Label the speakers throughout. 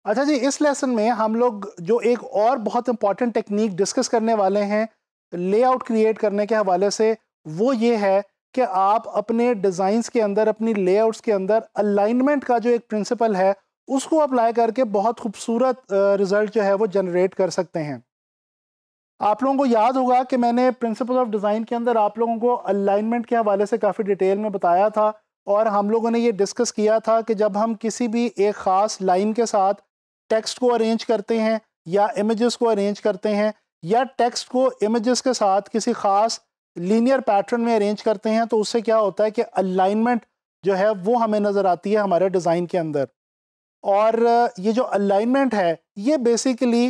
Speaker 1: अच्छा जी, इस लेसन में हम लोग जो एक और बहुत इंपॉर्टेंट टेक्निक डिस्कस करने वाले हैं लेआउट क्रिएट करने के हवाले से, वो ये है कि आप अपने डिज़ाइंस के अंदर, अपनी लेआउट्स के अंदर अलाइनमेंट का जो एक प्रिंसिपल है उसको अप्लाई करके बहुत खूबसूरत रिज़ल्ट जो है वो जनरेट कर सकते हैं। आप लोगों को याद होगा कि मैंने प्रिंसिपल ऑफ डिज़ाइन के अंदर आप लोगों को अलाइनमेंट के हवाले से काफ़ी डिटेल में बताया था, और हम लोगों ने ये डिस्कस किया था कि जब हम किसी भी एक ख़ास लाइन के साथ टेक्स्ट को अरेंज करते हैं या इमेजेस को अरेंज करते हैं, या टेक्स्ट को इमेजेस के साथ किसी ख़ास लीनियर पैटर्न में अरेंज करते हैं, तो उससे क्या होता है कि अलाइनमेंट जो है वो हमें नज़र आती है हमारे डिज़ाइन के अंदर। और ये जो अलाइनमेंट है ये बेसिकली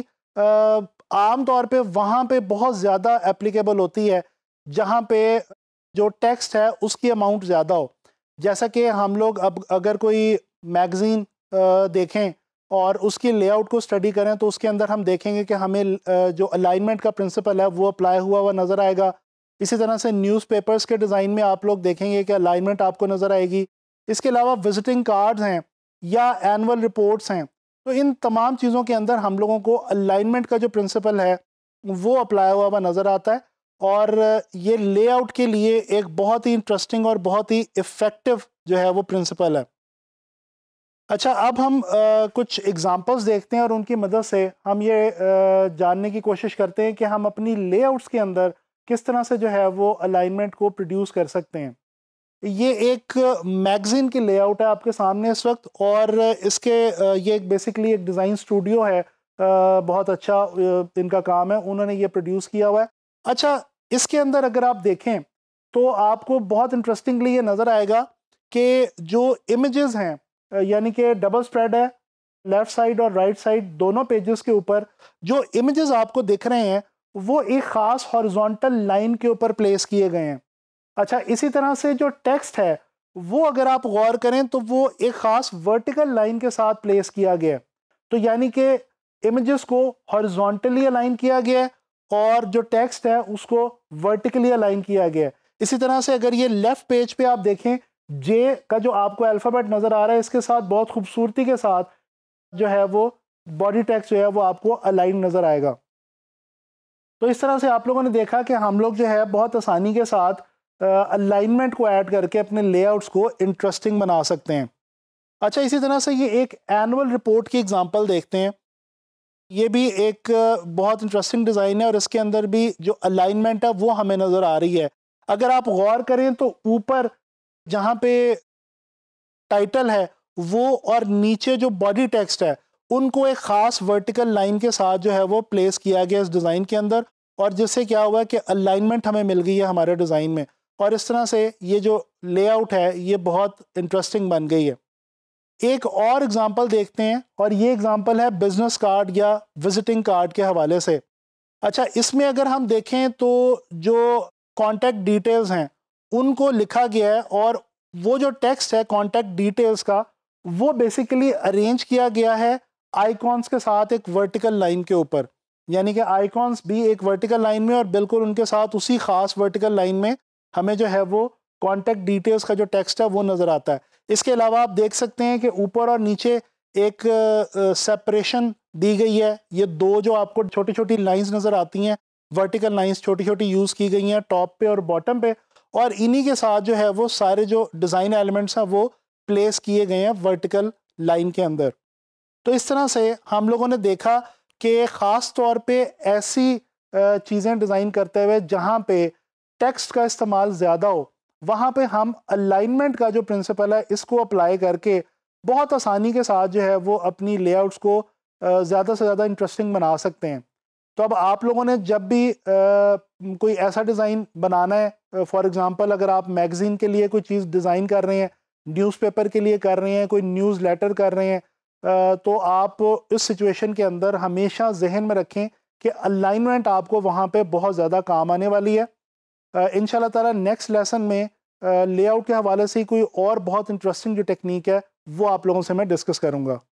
Speaker 1: आम तौर पे वहाँ पे बहुत ज़्यादा एप्लीकेबल होती है जहाँ पे जो टेक्स्ट है उसकी अमाउंट ज़्यादा हो। जैसा कि हम लोग अब अगर कोई मैगज़ीन देखें और उसकी लेआउट को स्टडी करें, तो उसके अंदर हम देखेंगे कि हमें जो अलाइनमेंट का प्रिंसिपल है वो अप्लाई हुआ हुआ नज़र आएगा। इसी तरह से न्यूज़पेपर्स के डिज़ाइन में आप लोग देखेंगे कि अलाइनमेंट आपको नज़र आएगी। इसके अलावा विजिटिंग कार्ड्स हैं या एनुअल रिपोर्ट्स हैं, तो इन तमाम चीज़ों के अंदर हम लोगों को अलाइनमेंट का जो प्रिंसिपल है वो अप्लाई हुआ हुआ नज़र आता है, और ये लेआउट के लिए एक बहुत ही इंटरेस्टिंग और बहुत ही इफ़ेक्टिव जो है वो प्रिंसिपल है। अच्छा, अब हम कुछ एग्जांपल्स देखते हैं और उनकी मदद से हम ये जानने की कोशिश करते हैं कि हम अपनी लेआउट्स के अंदर किस तरह से जो है वो अलाइनमेंट को प्रोड्यूस कर सकते हैं। ये एक मैगज़ीन की लेआउट है आपके सामने इस वक्त, और इसके ये एक बेसिकली एक डिज़ाइन स्टूडियो है, बहुत अच्छा इनका काम है, उन्होंने ये प्रोड्यूस किया हुआ है। अच्छा, इसके अंदर अगर आप देखें तो आपको बहुत इंटरेस्टिंगली ये नज़र आएगा कि जो इमेजेस हैं, यानी कि डबल स्प्रेड है, लेफ़्ट साइड और राइट साइड दोनों पेजेस के ऊपर जो इमेजेस आपको दिख रहे हैं वो एक ख़ास हॉरिजॉन्टल लाइन के ऊपर प्लेस किए गए हैं। अच्छा, इसी तरह से जो टेक्स्ट है वो अगर आप गौर करें तो वो एक ख़ास वर्टिकल लाइन के साथ प्लेस किया गया है। तो यानी कि इमेजेस को हॉरिजॉन्टली अलाइन किया गया है और जो टेक्स्ट है उसको वर्टिकली अलाइन किया गया है। इसी तरह से अगर ये लेफ़्ट पेज पे आप देखें, जे का जो आपको अल्फ़ाबेट नज़र आ रहा है इसके साथ बहुत खूबसूरती के साथ जो है वो बॉडी टेक्स्ट जो है वो आपको अलाइन नज़र आएगा। तो इस तरह से आप लोगों ने देखा कि हम लोग जो है बहुत आसानी के साथ अलाइनमेंट को ऐड करके अपने लेआउट्स को इंटरेस्टिंग बना सकते हैं। अच्छा, इसी तरह से ये एक एनुअल रिपोर्ट की एग्जांपल देखते हैं। ये भी एक बहुत इंटरेस्टिंग डिज़ाइन है और इसके अंदर भी जो अलाइनमेंट है वो हमें नज़र आ रही है। अगर आप गौर करें तो ऊपर जहाँ पे टाइटल है वो और नीचे जो बॉडी टेक्स्ट है उनको एक ख़ास वर्टिकल लाइन के साथ जो है वो प्लेस किया गया इस डिज़ाइन के अंदर, और जिससे क्या हुआ कि अलाइनमेंट हमें मिल गई है हमारे डिज़ाइन में, और इस तरह से ये जो लेआउट है ये बहुत इंटरेस्टिंग बन गई है। एक और एग्जांपल देखते हैं, और ये एग्जांपल है बिजनेस कार्ड या विजिटिंग कार्ड के हवाले से। अच्छा, इसमें अगर हम देखें तो जो कॉन्टैक्ट डिटेल्स हैं उनको लिखा गया है, और वो जो टेक्स्ट है कॉन्टैक्ट डिटेल्स का वो बेसिकली अरेंज किया गया है आइकॉन्स के साथ एक वर्टिकल लाइन के ऊपर, यानी कि आइकॉन्स भी एक वर्टिकल लाइन में और बिल्कुल उनके साथ उसी खास वर्टिकल लाइन में हमें जो है वो कॉन्टैक्ट डिटेल्स का जो टेक्स्ट है वो नज़र आता है। इसके अलावा आप देख सकते हैं कि ऊपर और नीचे एक सेपरेशन दी गई है। ये दो जो आपको छोटी छोटी लाइंस नज़र आती हैं, वर्टिकल लाइंस छोटी छोटी यूज़ की गई हैं टॉप पे और बॉटम पे, और इन्हीं के साथ जो है वो सारे जो डिज़ाइन एलिमेंट्स हैं वो प्लेस किए गए हैं वर्टिकल लाइन के अंदर। तो इस तरह से हम लोगों ने देखा कि ख़ास तौर पे ऐसी चीज़ें डिज़ाइन करते हुए जहाँ पे टेक्स्ट का इस्तेमाल ज़्यादा हो, वहाँ पे हम अलाइनमेंट का जो प्रिंसिपल है इसको अप्लाई करके बहुत आसानी के साथ जो है वो अपनी लेआउट्स को ज़्यादा से ज़्यादा इंटरेस्टिंग बना सकते हैं। तो अब आप लोगों ने जब भी कोई ऐसा डिज़ाइन बनाना है, फॉर एग्ज़ाम्पल अगर आप मैगज़ीन के लिए कोई चीज़ डिज़ाइन कर रहे हैं, न्यूज़पेपर के लिए कर रहे हैं, कोई न्यूज़ लेटर कर रहे हैं, तो आप इस सिचुएशन के अंदर हमेशा जहन में रखें कि अलाइनमेंट आपको वहाँ पे बहुत ज़्यादा काम आने वाली है। इंशाल्लाह ताला नेक्स्ट लेसन में लेआउट के हवाले से कोई और बहुत इंटरेस्टिंग जो टेक्निक है वो आप लोगों से मैं डिस्कस करूँगा।